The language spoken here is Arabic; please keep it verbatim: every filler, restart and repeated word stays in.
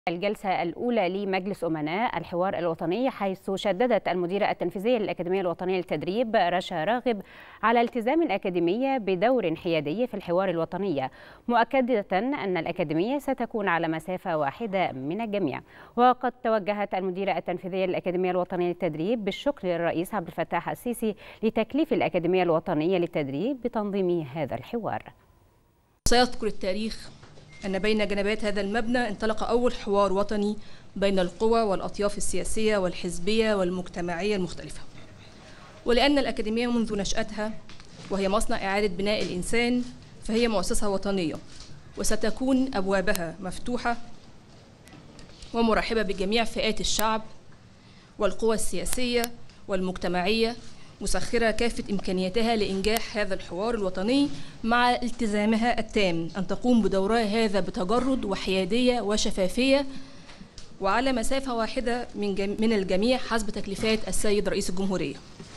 الجلسة الأولى لمجلس أمناء الحوار الوطني، حيث شددت المديرة التنفيذية للأكاديمية الوطنية للتدريب رشا راغب على التزام الأكاديمية بدور حيادي في الحوار الوطني، مؤكدة أن الأكاديمية ستكون على مسافة واحدة من الجميع. وقد توجهت المديرة التنفيذية للأكاديمية الوطنية للتدريب بالشكر للرئيس عبد الفتاح السيسي لتكليف الأكاديمية الوطنية للتدريب بتنظيم هذا الحوار. سيذكر التاريخ أن بين جنبات هذا المبنى انطلق أول حوار وطني بين القوى والأطياف السياسية والحزبية والمجتمعية المختلفة، ولأن الأكاديمية منذ نشأتها وهي مصنع إعادة بناء الإنسان فهي مؤسسة وطنية، وستكون أبوابها مفتوحة ومرحبة بجميع فئات الشعب والقوى السياسية والمجتمعية، مسخرة كافة إمكانياتها لإنجاح هذا الحوار الوطني، مع التزامها التام أن تقوم بدورها هذا بتجرد وحيادية وشفافية وعلى مسافة واحدة من, من الجميع حسب تكليفات السيد رئيس الجمهورية.